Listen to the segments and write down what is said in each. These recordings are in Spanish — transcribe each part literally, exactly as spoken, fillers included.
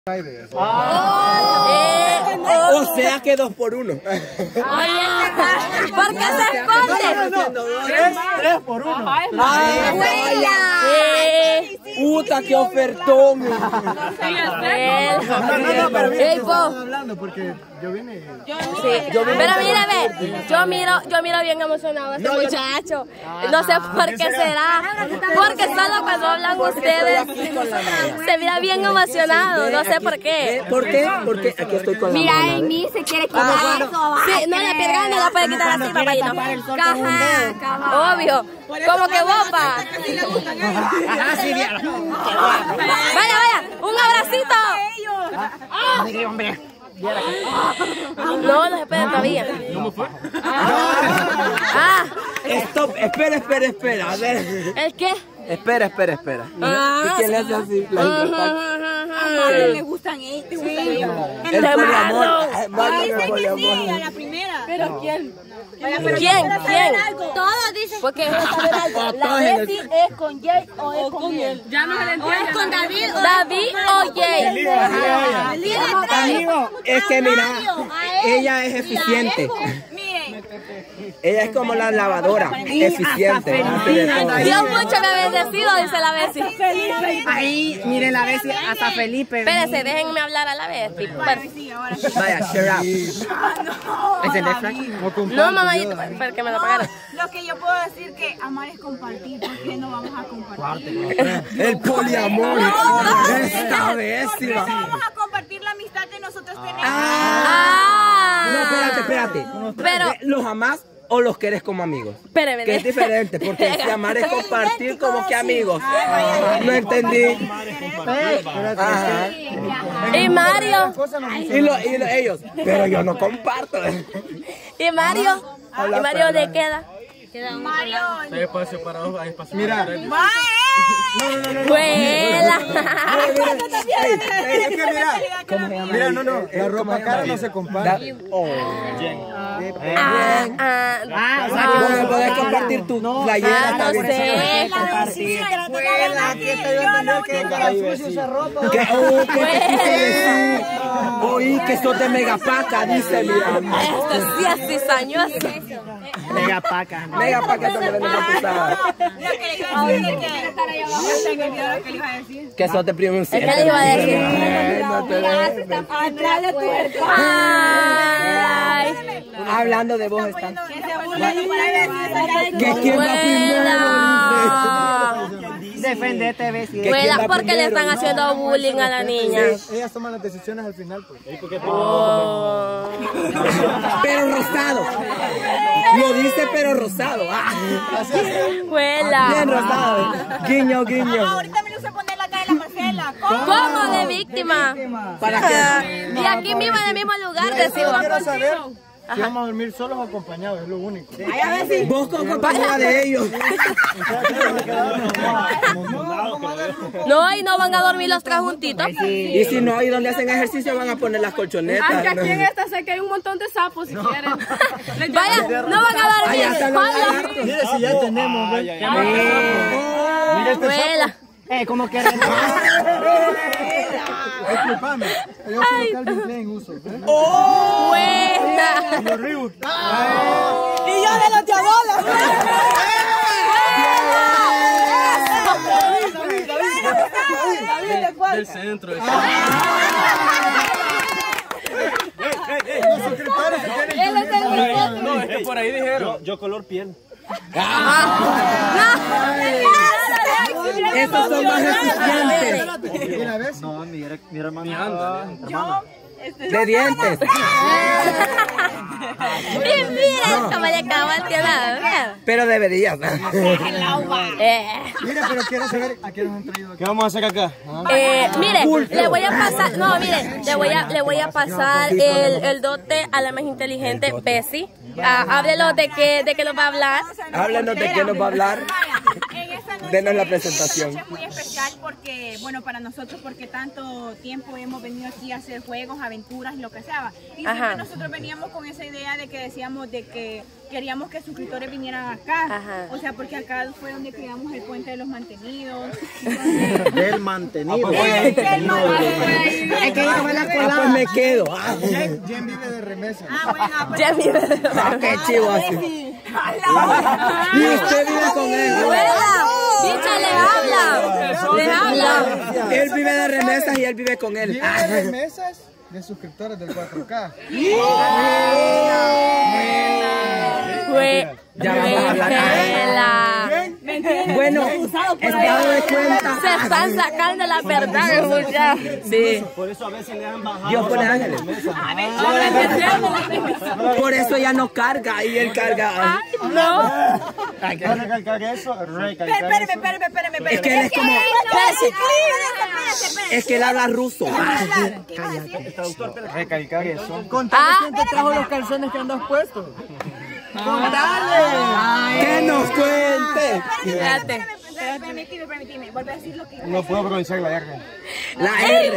Ah. Eh, oh. O sea que dos por uno. ¿Por qué se esconde? Tres, tres por uno. Ah, ¡Abuela! Eh, ¡Puta, qué ofertón! ¡Ey, po! Hablando porque yo vine. Sí. Pero mira, ve, yo miro, yo miro bien emocionado a este muchacho. No sé por qué será. Porque solo cuando hablan ustedes se mira bien emocionado. No sé por qué. ¿Por qué? Porque aquí estoy con la Mira, mona, Amy se quiere quitar eso. Sí, no, la pierna no la puede quitar así, papayito. Ajá, obvio. Como que guapa. Vaya, vaya, un abracito. No, los esperen todavía. ¿Cómo fue? Ah, Stop, espera, espera, espera. A ver. ¿el qué? Espera, espera, espera. Ah, ¿Y quién le hace así? La interfaz. Me gustan ellos, te gustan ellos. El poliamor. Ay, El sé que sí, a poliamor. la primera. ¿Pero quién? Oiga, ¿Quién? pero ¿Quién? Todos dicen. Porque la Bessie es con Jay o es con él. Ya no se le O es entiende. con David. David o Jay. Amigo, es que mira, ella es eficiente. Miren. Ella es como la lavadora, eficiente. hace de todo. Dios mucho me ha bendecido, dice la Bessie. Ahí, miren la vez hasta Felipe. Espérense, déjenme hablar a la Bessie. Bueno, sí, ahora sí. Vaya, shut up. ¿Es el Netflix? No, mamadito, para que me lo pagaran. Lo que yo puedo decir que amar es compartir, porque no vamos a compartir. El poliamor. Esta vez sí No va. vamos a compartir la amistad que nosotros tenemos. Ah. No, espérate, espérate. Pero, ¿Los amás o los querés como amigos? espéreme. Que es diferente, porque si amar es compartir como que amigos. No entendí. Ajá. ¿Y Mario? Y, lo- y lo- ellos, pero yo no comparto. ¿Y Mario? ¿Y Mario dónde queda? Mario. Hay espacio para dos, hay espacio para tres. Vuela. Es que mira, mira, no, no, la ropa cara no se comparte. Ah, ah, No me podés compartir tu playera. ah, no está bien. sé. Que, oh, ¿qué te quise decir? Oí que sos de Megapaca, dice mi mamá. Esto sí es cizañoso. Mega paca. Megapaca es donde venden computadoras. Que sos de Premium ¿Qué le iba a decir? No te dejes. Ay, Hablando de vos están. Que quién va primero, vuela. Defendete, Bessie. ¿Quién Vuela va porque le primero? están haciendo bullying a la niña. Ellas toman las decisiones al final. Pues. Oh. Pero rosado. Lo dice pero rosado. Ah. Bien Vuela. rosado. Guiño, guiño. Ahorita me lo hice poner la cara de la Marcela. ¿Cómo? ¿Cómo de víctima? ¿Para qué? Y aquí mismo en el mismo lugar decimos. Quiero saber si vamos a dormir solos o acompañados, es lo único. Vos con compañía de ellos. No, y no van a dormir los tres juntitos. Y si no hay donde hacen ejercicio van a poner las colchonetas. Aunque aquí en ¿no? esta sé que hay un montón de sapos si quieren. Vaya, no van a Allá dormir están los solos. lagartos. Mire si ya tenemos, ¿ves? Mira este Vuela. Eh, como que Disculpame, yo soy Calvin Klein uso. ¿eh? Vuela. Los Reebok. Y yo de los diabolos. Del centro. Los suscriptores se tienen que unir. No, es que por ahí dijeron. Yo color piel. Estos son más eficientes. ¿Una vez? No, mi, mi hermano. De dientes. Y miren cómo le acabó el tienda. Pero deberías. Eh, Mira, pero quiero saber a quién nos han traído. ¿Qué vamos a hacer acá? eh, mire, le voy a pasar, no, mire, le voy a, le voy a pasar el, el dote a la más inteligente Bessie. Ah, háblelo de qué, de qué nos va a hablar. Háblanos de qué nos va a hablar. En esta noche denos la presentación. Esta noche es muy especial porque, bueno, para nosotros, porque tanto tiempo hemos venido aquí a hacer juegos, aventuras, lo que sea. Y siempre Ajá. nosotros veníamos con esa idea de que decíamos de que queríamos que suscriptores vinieran acá. Ajá. O sea, porque acá fue donde creamos el puente de los mantenidos. Del mantenido. El- el mantenido. Es que yo me la Ah, pues colaba. me quedo. Ah, Jen vive de remesa. Ah, bueno, ah, pues- Ya vive. ah, qué chivo así. Y usted vive con él. ¡Vuela! ¡Bicha, le habla! ¡Le habla! Él vive de remesas y él vive con él. Vive Ah, de remesas de suscriptores del cuatro K. Fue. Ya vamos a hablar. Vuela. Bueno, estado de cuenta. Se están sacando la verdad, muchachos. Sí. Por eso a veces le han bajado. Dios pone ángeles. Por eso ya no carga y él carga. No. Hay que recalcar eso, recalcar Espérame, eso. espérame, espérame, espérame. Es que él es como. Espérate, espérate, espérate. Es que él habla ruso. ¿Qué ibas a decir? Recalcar eso. Contame quién te trajo los calzones que andas puestos. Que nos cuente. Espérate. Espérame, permitime, permitime. Vuelve a decir lo que iba a No puedo pronunciar la R. La R.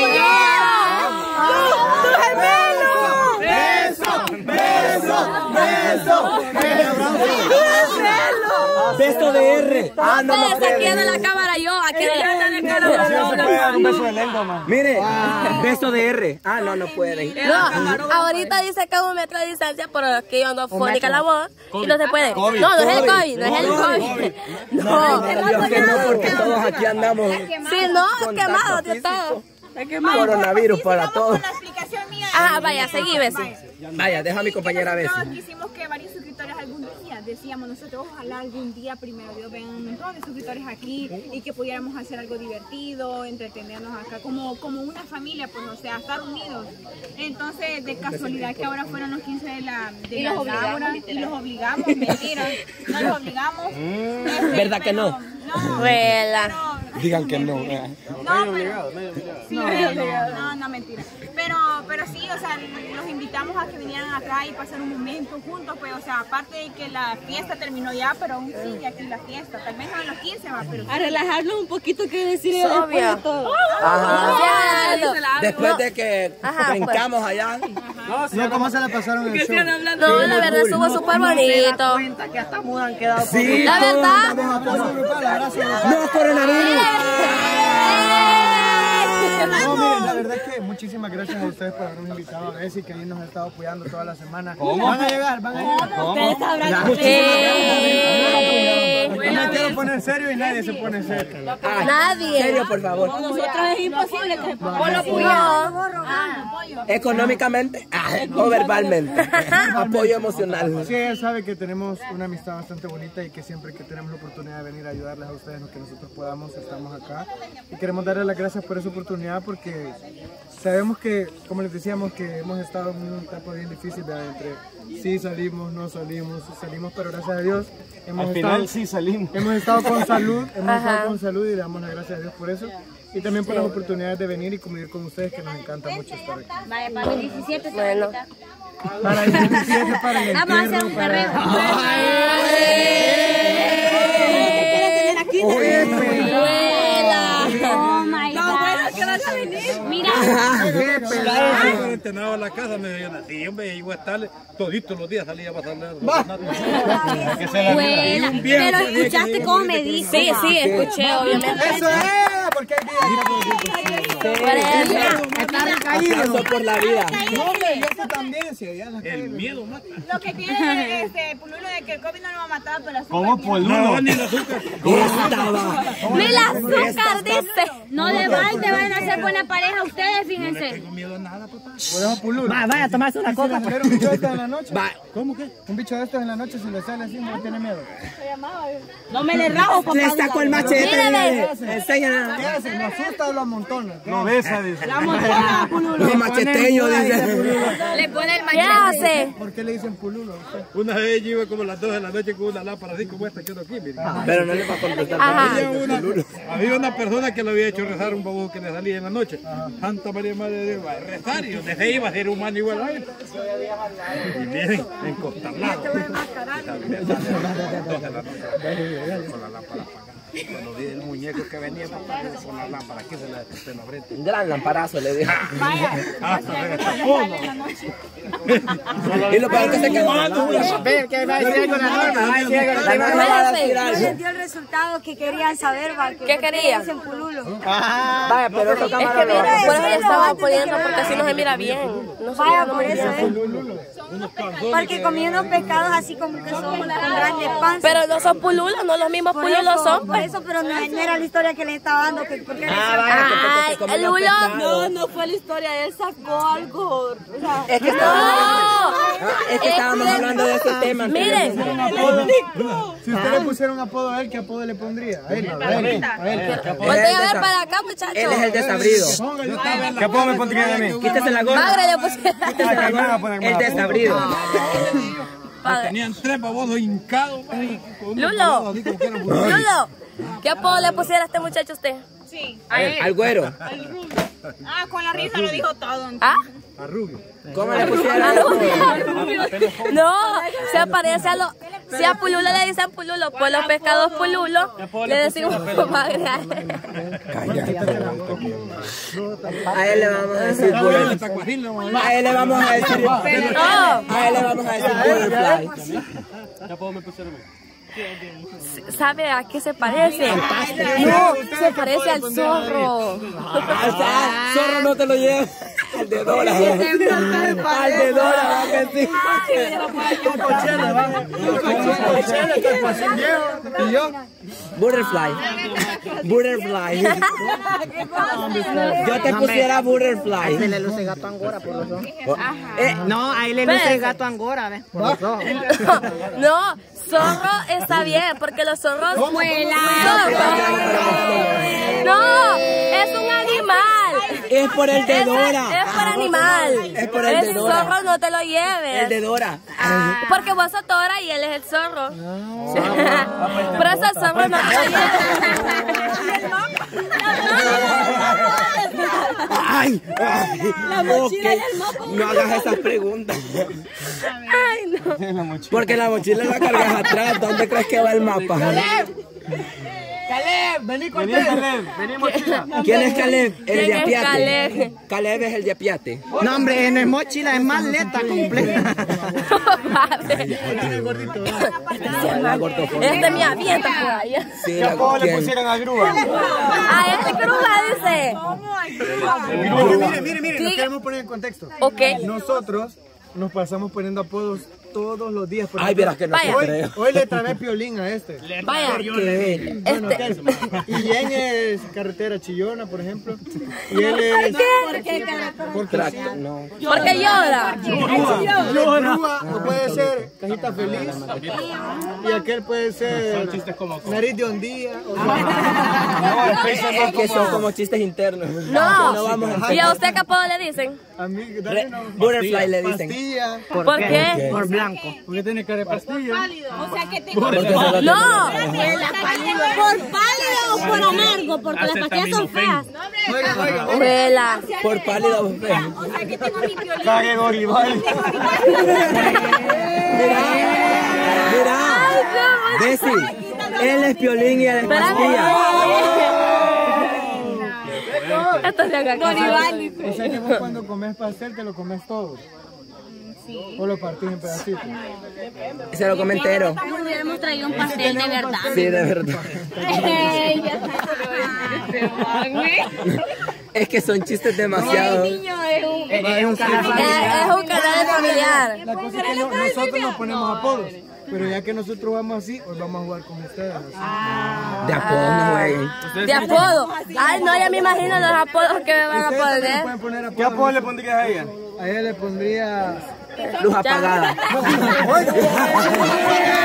Beso de R. Ah, no, no Ustedes aquí puede. en la cámara, yo aquí en la No se puede dar un beso de lengua, man. Mire, beso de R. Ah, no, no pueden. No, ahorita dice que es un metro de distancia, pero es que yo ando fónica la voz y no se puede. No, no es el COVID, no es el COVID. No. Dios que no, porque todos aquí andamos Sí, no, quemado de todo. coronavirus para todos. con la explicación mía. Ah, vaya, seguí, Bessie. Vaya, deja a mi compañera Bessie. Nosotros quisimos que varios suscriptores algún día, decíamos nosotros, ojalá algún día primero Dios vengan un montón de suscriptores aquí y que pudiéramos hacer algo divertido, entretenernos acá como, como una familia, pues o sea, estar unidos. Entonces, de casualidad que ahora fueron los quince de la, de la Laura y los obligamos, mentira, no los obligamos. Este, ¿Verdad que pero- no? No, Vuela. pero- Digan que no. no, pero, sí, no, no, mentira. Pero, pero sí, o sea, los invitamos a que vinieran acá y pasar un momento juntos, pues, o sea, aparte de que la fiesta terminó ya, pero aún sigue aquí la fiesta. Tal vez no en los quince va, pero sí. A relajarnos un poquito que decir Es obvio. Ajá. Ya, Después de que Ajá, pues. brincamos allá. No, ¿cómo se la pasaron en el show? No, la verdad estuvo súper bonito. Que hasta mudas han quedado. Sí, La todos verdad. vamos a Apoyo grupal, abrazo grupal. No, coronavirus. No, miren, la verdad es que muchísimas gracias a ustedes por habernos invitado a Bessie, que ahí nos ha estado apoyando toda la semana. Van a llegar, van a llegar. Eh, Yo me quiero poner serio y nadie se pone serio. Ay, Nadie. serio, por favor. Nosotros es imposible que Por lo puyo. Económicamente ah, o verbalmente. Apoyo emocional. Sí, ella sabe que tenemos una amistad bastante bonita y que siempre que tenemos la oportunidad de venir a ayudarles a ustedes, lo que nosotros podamos, estamos acá. Y queremos darles las gracias por esa oportunidad porque sabemos que, como les decíamos, que hemos estado en una etapa bien difícil de entre sí salimos, no salimos, salimos, pero gracias a Dios hemos Al estado, final sí salimos. hemos estado con salud, hemos Ajá. estado con salud y le damos las gracias a Dios por eso. Y también por las oportunidades de venir y convivir con ustedes, que nos encanta mucho estar aquí. vaya para el diecisiete. Bueno. Para el diecisiete, para el Vamos a hacer entierro, un para... perreo. Vuela. Oh my God. ¿Qué vas a venir? Mira. Yo entrenaba la casa, me decían, sí, hombre, iba a estar toditos los días, salía a pasarle. Buena. Pero escuchaste cómo me dijo. Sí, sí, escuché, obviamente. ¡Eso es! Porque hay días Aplauso por la vida. No, hombre, yo que también, si allá en la calle. El miedo mata. Lo que tiene este Pululo de que el COVID no lo va a matar, pero así. ¿Cómo por No, ni el azúcar. Estaba. Ni el azúcar, dice. No le van, te van a hacer buena pareja a ustedes, fíjense. Tengo miedo a nada, papá. Por eso, Pulul. Va, vaya a tomarse una ¿Y si le copa. saliera un bicho de estos en la noche? Va. ¿Cómo que? Un bicho de estos en la noche, si le sale así, no tiene miedo. No me le rajo, papá. Le sacó el machete. Mírame. Enséñale. ¿Qué hace? ¿Lo asusta o lo amontona? No besa, dice. Los macheteños, dice. Le pone el ¿Qué hace? ¿Por qué le dicen Pululo a usted? Una vez yo iba como a las dos de la noche con una lámpara así como esta que ando aquí, mire. Pero no le va a contestar. Ajá. Había una, había una persona que le había hecho rezar un baboso que le salía en la noche. Santa María Madre de Dios, va a rezar y donde se iba a ser humano igual a él. Y miren, encostalado. Con la lámpara apagada. Cuando vi el muñeco que venía con la lámpara, aquí se le despetó en la frente. Un gran lamparazo le dijo. Vaya, Y lo peor que se quedó. Ve que va a decir con la norma, va a decir algo. La norma va a decir No algo. les dio el resultado que querían saber, va. que- ¿Qué por querían? dicen pululo. Vaya, pero esta Es cámara que lo va a mira, por eso Eso ya es estaba antes de poniendo, que porque así no se mira bien. No se Vaya, mira por muy eso, bien. ¿eh? Porque comí unos pescados así como que son con grandes panzas. Pero no son pululos, no los mismos Por pululos eso, son. por pues. eso, pero no, no era la historia que le estaba dando. Que, porque le Ah, decía- vaya, que porque Ay, se comió el los Lulo. pescados. no fue la historia, él sacó algo. Es que estábamos, No. es que estábamos hablando de ese tema. Miren, Si usted le pusiera un apodo a él, ¿qué apodo le pondría? A él, a él, a él. volteen a ver para acá, muchachos. Él es el desabrido. ¿Qué apodo me pondría de mí? Quítese la gorra. Magre, yo puse. Quítese la gorra. El desabrido. Padre. Tenían tres babosos hincados. Con un Lulo. babado así como que eran burros. Lulo, ¿qué apodo le pusiera a este muchacho a usted? sí. Al güero. Ah, con la risa lo dijo todo. ¿Ah? A Rubio. ¿Cómo le pusiera? No, se parece a los. Si a Pululo le dicen Pululo, pues los pescados Pululo le decimos magre. A él le vamos a decir butterfly. A él le vamos a decir. No. A él le vamos a decir butterfly. ¿Sabe a qué se parece? No, se parece al zorro. Al zorro no te lo llevas. Al de Dora. Al de Dora, va que sí. Un cochero, va. Un cochero, que es así viejo. Y yo. Butterfly. Butterfly. Yo te pusiera butterfly. Le luce gato angora por los dos. Eh, No, ahí le luce luce gato angora, ¿ves? Por los dos. No, zorro está bien, porque los zorros. Zorro. No, es un animal. Es por el de Es, Dora. es por animal. Es por el de Dora. zorro, no te lo lleves. El de Dora. Porque vos sos Dora y él es el zorro. Por eso el zorro no te lo Ay, ay, ok. No hagas esas preguntas. Ay, no. Porque la mochila la cargas atrás. ¿Dónde crees que va el mapa? Caleb, vení con Caleb. Vení mochila. ¿Quién es Caleb? El ¿Quién de es Apiate. Caleb? Caleb es el de Apiate. No, hombre, en el mochila es más leta completa. La gordofobia. Este me avienta por allá. Sí, ¿Qué la apodo le ¿quién? pusieran a Grúa? A este cruza dice. Mire, mire, mire, mire, nos Sí. queremos poner en contexto. Ok. Nosotros nos pasamos poniendo apodos todos los días. Por Ay, ejemplo, verás que no te Vaya. creo. Hoy le trae piolín a este. Vaya. ¿Qué? Bueno, Este. ¿qué? Y Jen es carretera chillona, por ejemplo. Y él es... Porque Tracto, no. Porque llora. Grúa no puede ser cajita feliz. Y aquel puede ser nariz de hondía. O sea, Es que son como chistes internos. No. No vamos a ¿Y a usted qué apodo le dicen? a mí, dale una Butterfly le dicen. pastilla. ¿Por qué? Por blanco. Porque tiene cara de pastilla. O sea que tengo Porque se lo No. ¿Por pálido o por amargo? Porque las pastillas son feas. Oiga, oiga, Vela. Por pálido o feo. o sea que tengo mi violín. cague Gorival. Mira, mira. Desi, él es Piolín y él es Pastilla. Esto se haga O sea que vos cuando comes pastel te lo comes todo. O lo partís en pedacitos. Se lo comé entero. Hubiéramos traído un pastel de verdad. Sí, de verdad. Es que son chistes demasiado. Es un canal Es, es un canal familiar. La cosa es que no- nosotros nos ponemos apodos. Pero ya que nosotros vamos así, hoy vamos a jugar con ustedes. así. De apodo no jueguen. De apodo. Ay, no, ya me imagino los apodos que me van a Ustedes también poner. pueden poner apodos. ¿Qué apodo le pondrías a ella? A ella le pondría... Luz apagada.